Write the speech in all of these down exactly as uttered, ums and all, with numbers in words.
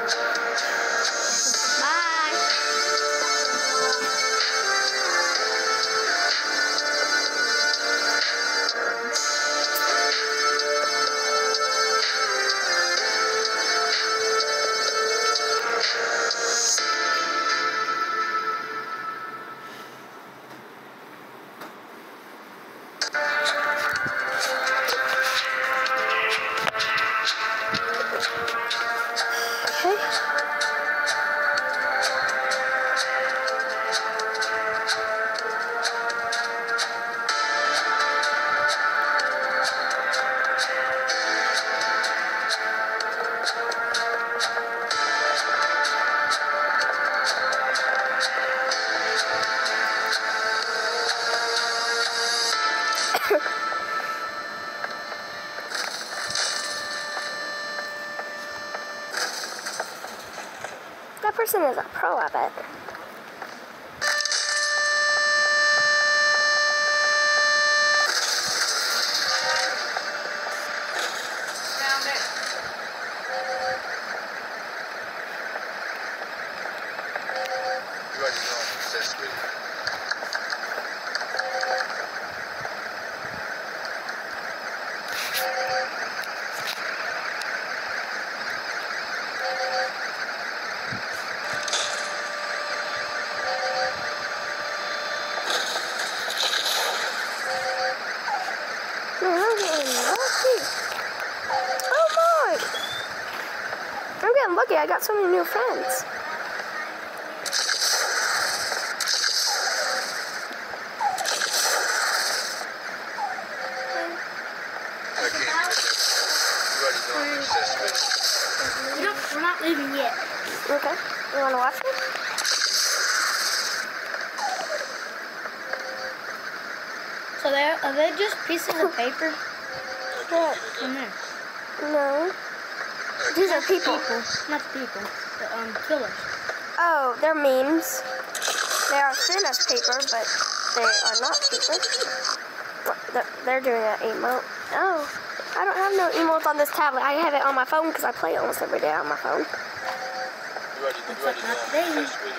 That person is a pro, I bet. Found it. You already know I'm obsessed with it. Man, I'm getting lucky. Oh my! I'm getting lucky. I got so many new friends. I can't get it. You already know I'm obsessed with it. Nope, we're not leaving yet. Okay. You want to watch me? So they're, are they just pieces of paper? What? In there. No. These are people. Not the people. The um, killers. Oh, they're memes. They are thin as paper, but they are not paper. What? They're, they're doing an emote. Oh. I don't have no emotes on this tablet. I have it on my phone because I play it almost every day on my phone. You already, you already know I'm obsessed with it.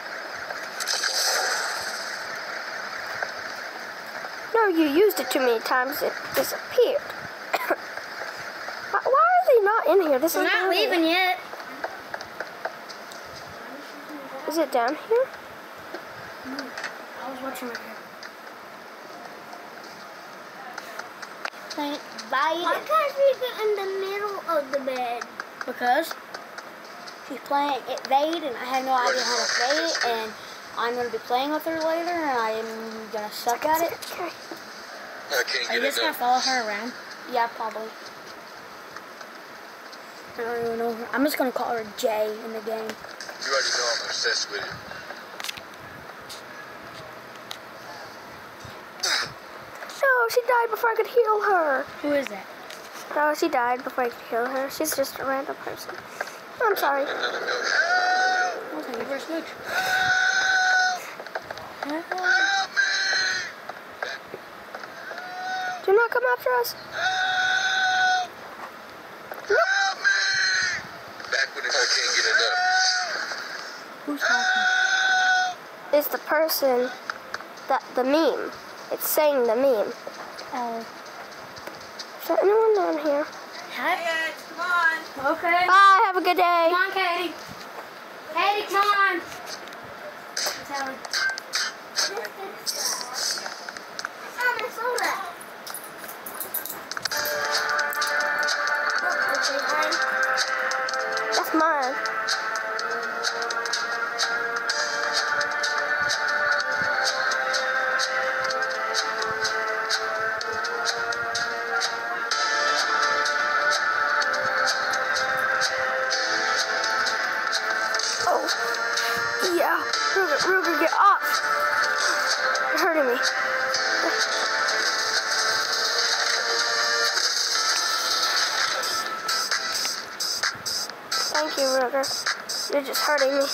No, you used it too many times. It disappeared. Why are they not in here? This We're is not leaving yet. Is it down here? I was watching right here. Playing Biden. Why can't she get in the middle of the bed? Because she's playing Evade, and I have no idea how to play it, and I'm going to be playing with her later, and I'm going to suck at it. Okay. I can't Are you get just it going to done. follow her around? Yeah, probably. I don't even know her. I'm just going to call her Jay in the game. You already know I'm obsessed with it. No, she died before I could heal her. Who is that? No, she died before I could heal her. She's just a random person. I'm sorry. I'll take it for a smooch. Help me! Do not come after us. Help! Help me! Back when I can't get enough. Who's talking? It's the person that the meme. It's saying the meme. Oh. Is there anyone down here? Hey, come on. Okay. Bye. Have a good day. Come on, Katie. Katie, come on. Sally. Oh, my soda. That's mine. Oh. Yeah. Ruger, Ruger, get off. You're hurting me. Thank you, Ruger. You're just hurting me.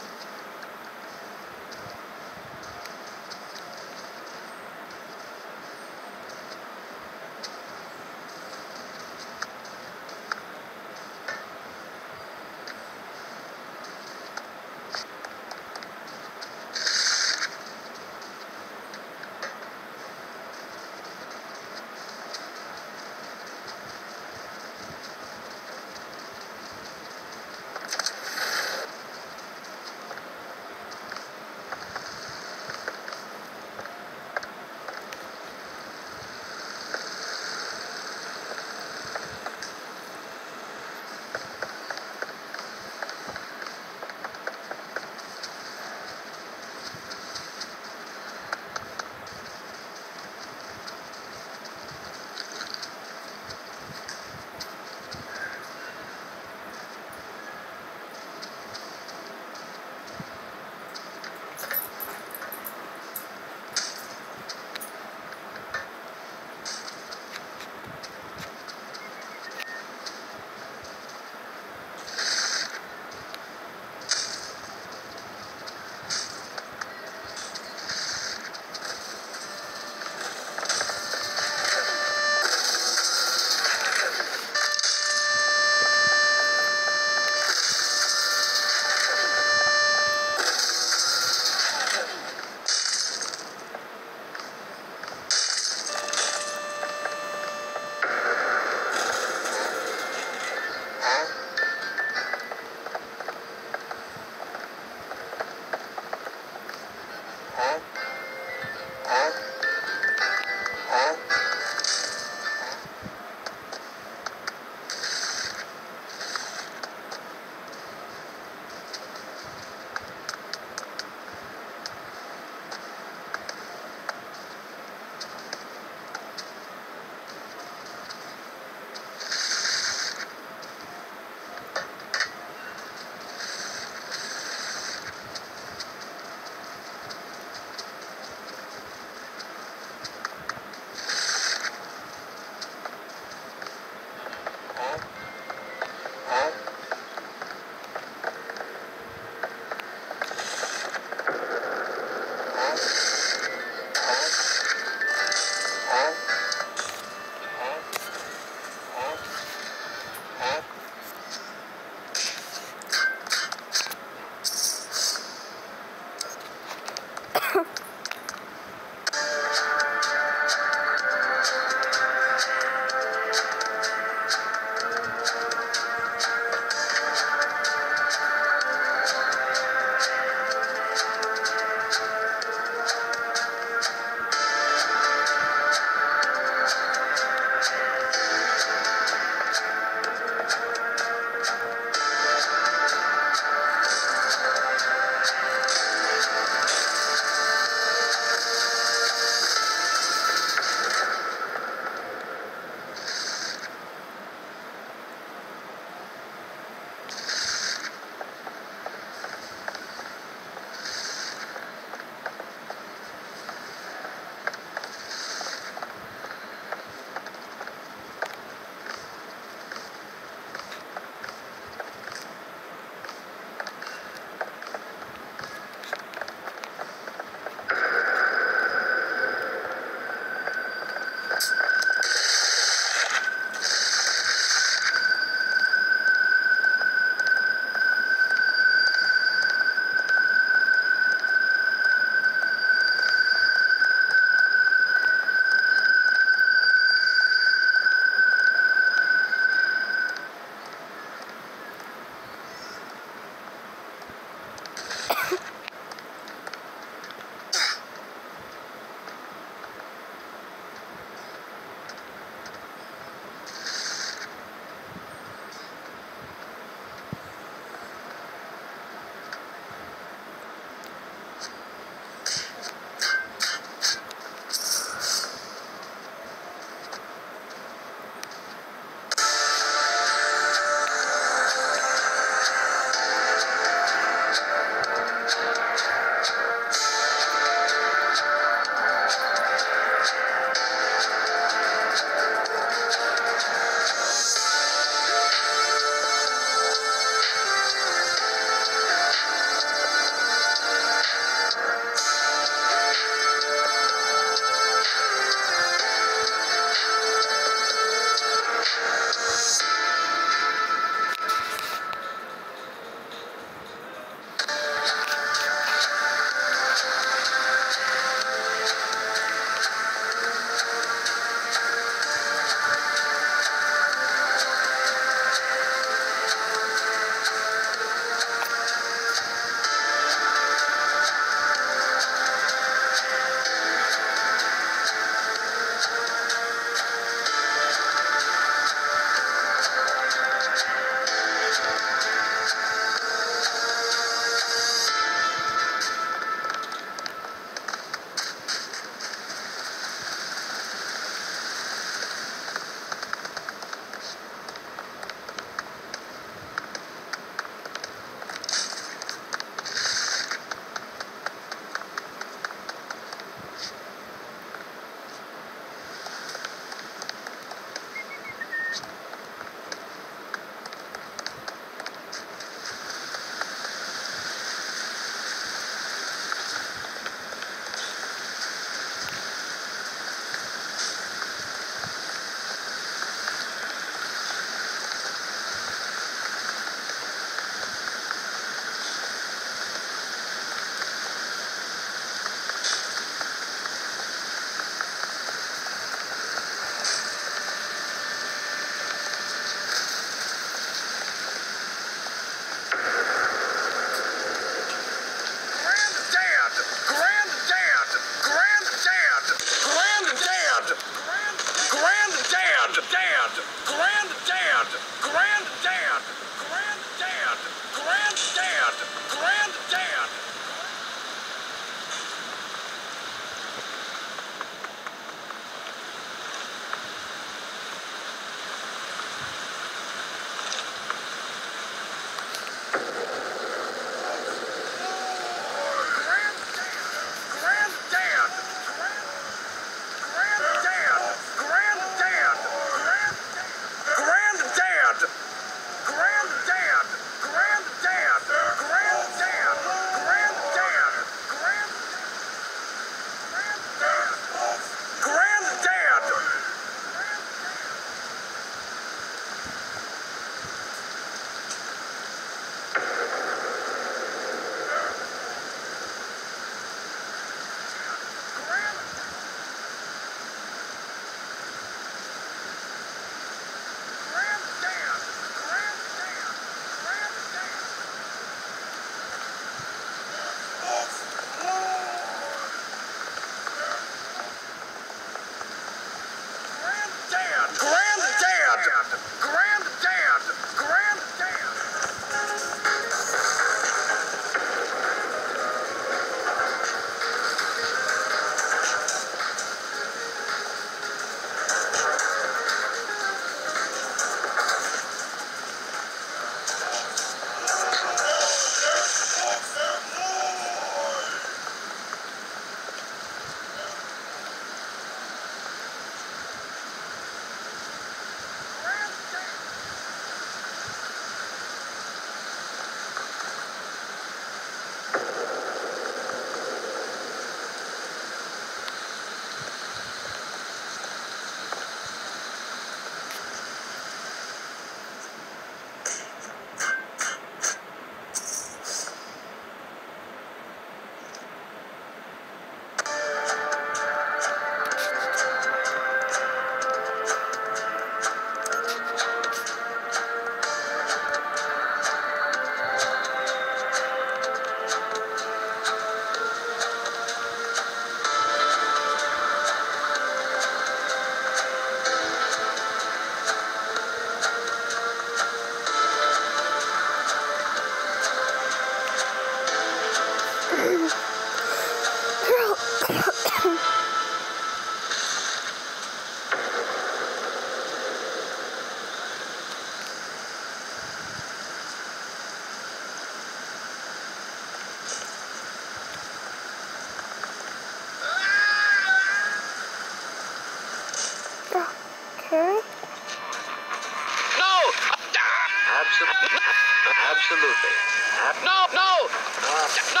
Absolutely. Ab- no, no! Uh, no!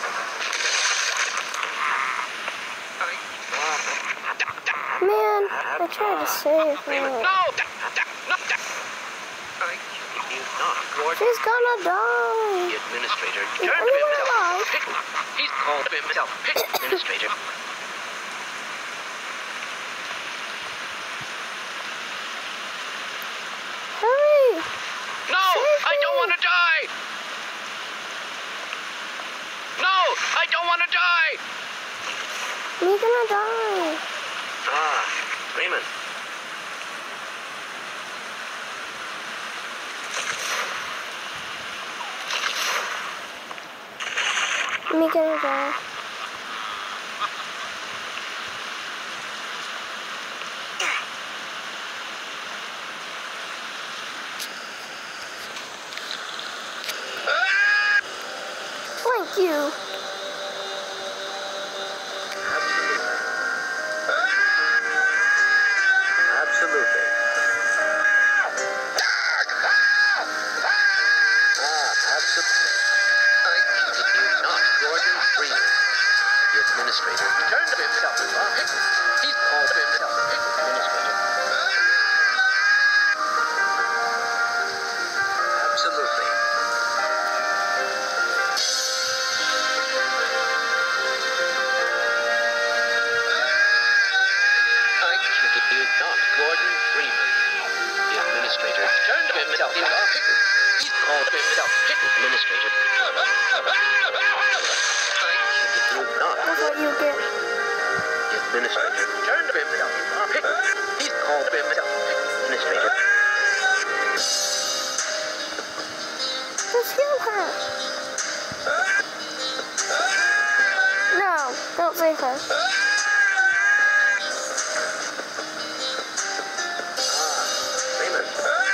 Man, I tried to save her. No! She's gonna die. The administrator Is turned anyone himself. alive? He's called himself administrator. Hurry! No! Save I don't me. want to die! No! I don't want to die! Me gonna die. Ah, Freeman. Me gonna die. Thank you. Absolutely. Ah, absolutely. He's not Gordon Freeman. The administrator turned himself. He's called himself administrator. Absolutely. I he's not Gordon Freeman. The administrator turned himself. He's called himself administrator. He's not That's what you get. the administrator turned himself. He's called himself administrator. Just heal her. No, don't save her. Freeman.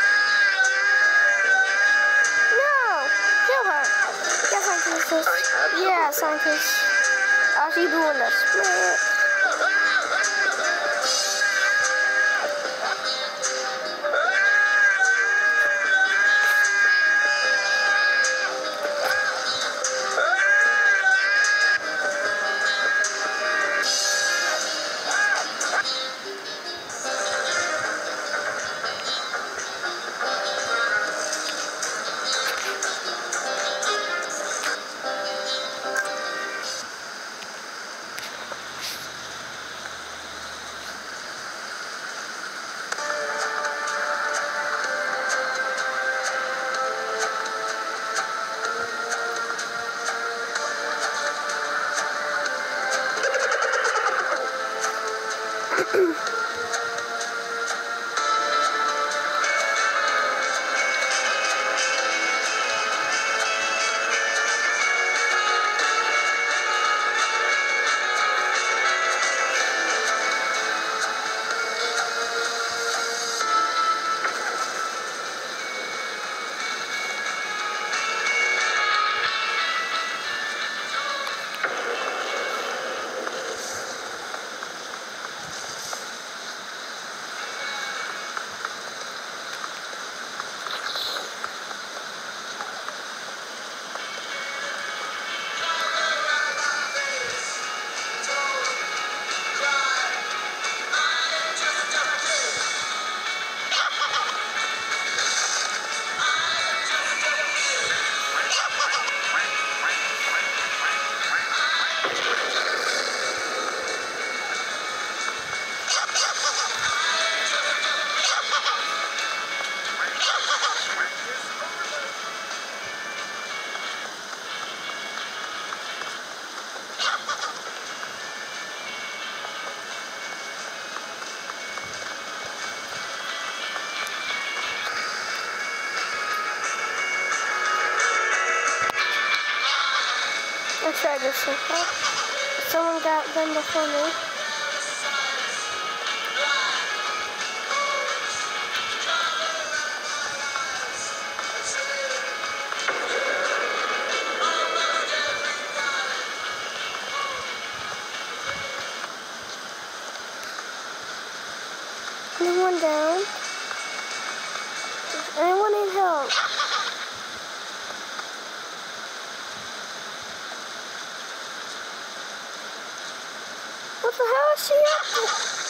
No, kill her. Yeah, scientist. Yeah, scientist. How's she doing the split? I tried this so far. Someone got them before me. Anyone down? Does anyone need help? What the hell is she up to?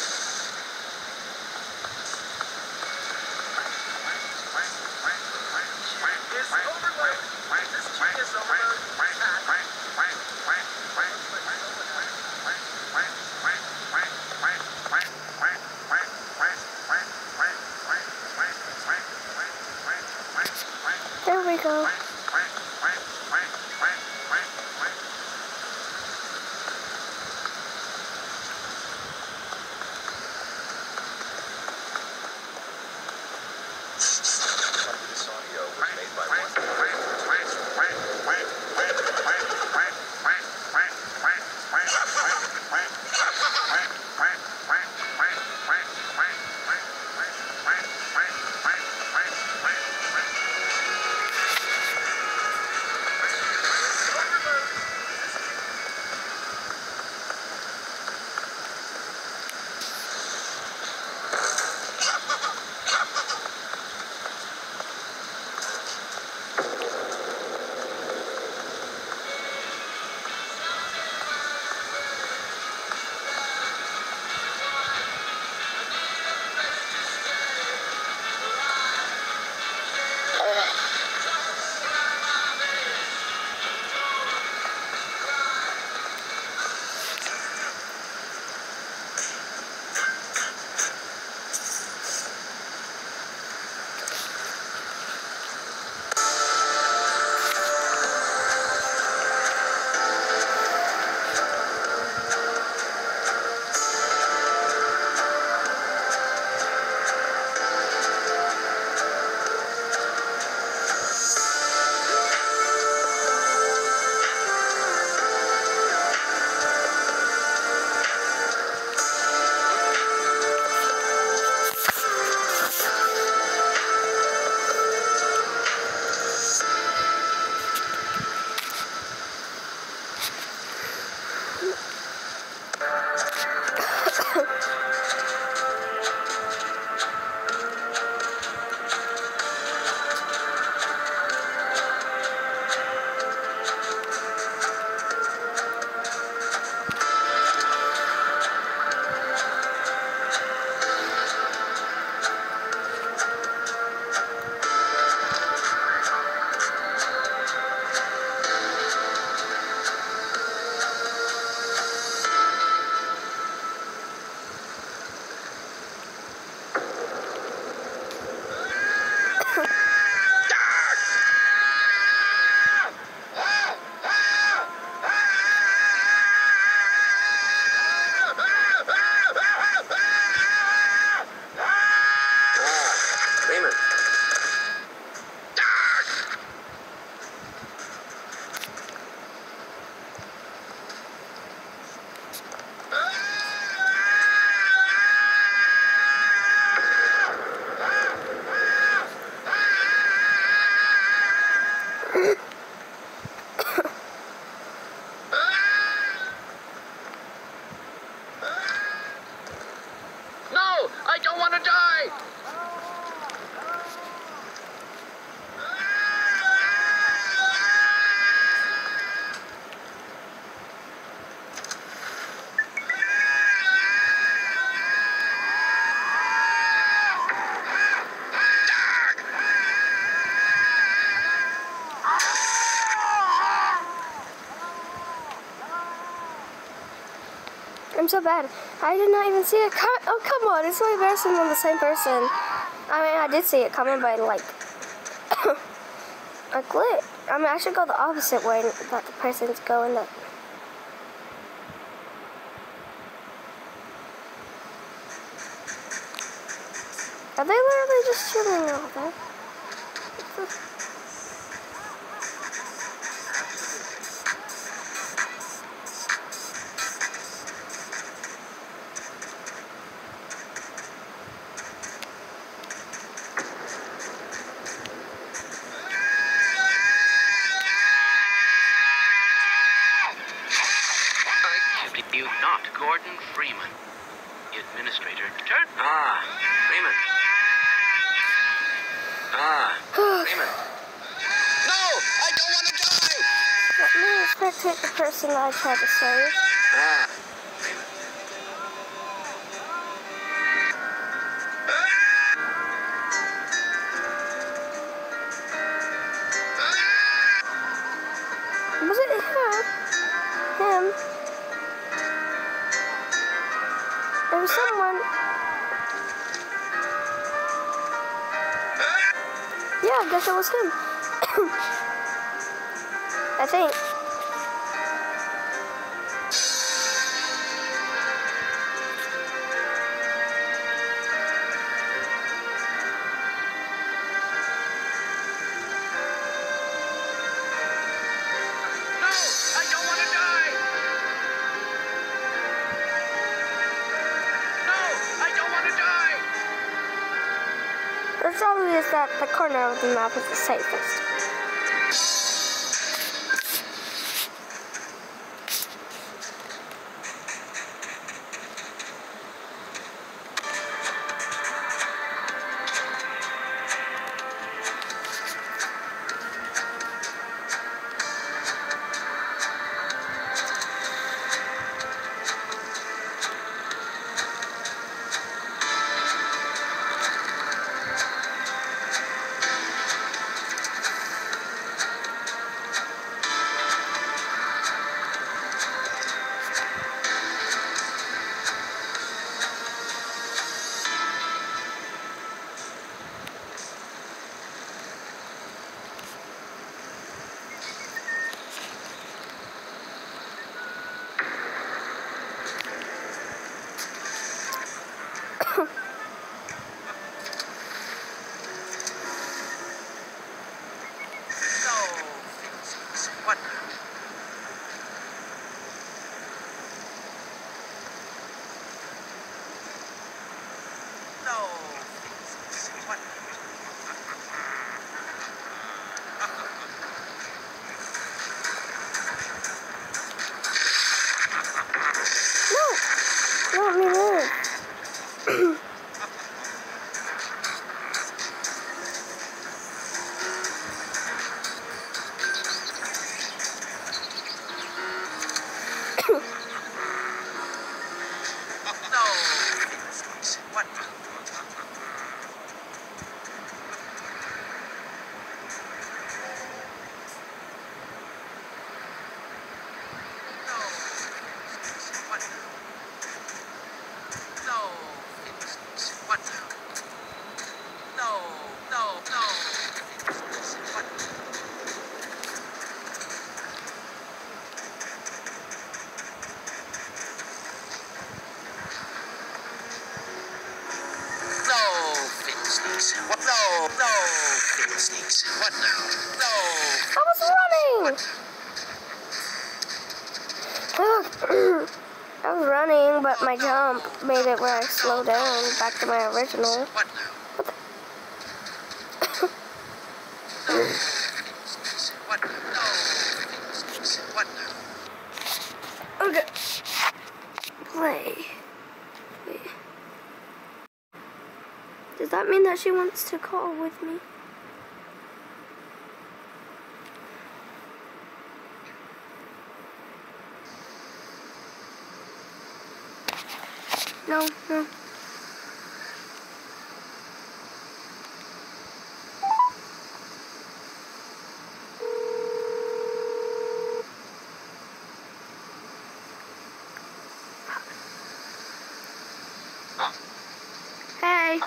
Genius overload. This genius overload. There we go. This audio was made by one. I don't want to die! I'm so bad. I did not even see it. Oh, come on. It's so embarrassing on the same person. I mean, I did see it coming, but like, a glitch. I mean, I should go the opposite way that the person's going. That. Are they literally just chilling over there? You not Gordon Freeman, the administrator. Turn. Ah, Freeman. Ah, Freeman. No, I don't want to die. Let me spectate the person that I tried to save. Ah, Freeman. There was someone. Yeah, I guess it was him. I think. No! I don't want to die! No! I don't want to die! It's obvious that the corner of the map is the safest. What? No. What? No, let me live. What? No, no, Finger Sneaks. What now? No. I was running! I was running, but my jump made it where I slowed down back to my original. What now? What? No. What now? Okay. Play. Wait. Does that mean that she wants to call with me? No, no. Hey.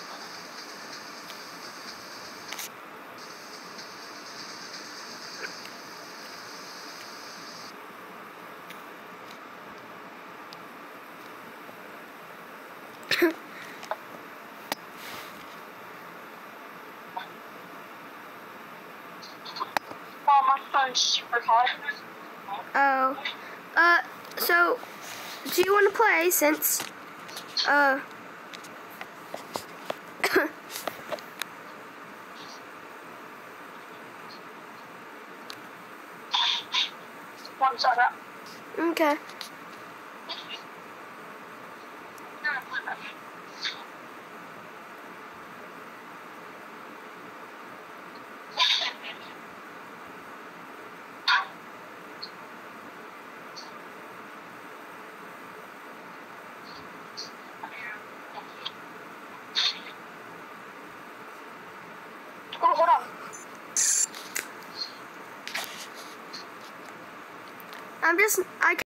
Well, my phone's super hot. Oh. Uh, so, do you want to play since, uh... One second. Okay. Oh, hold on. I'm just, I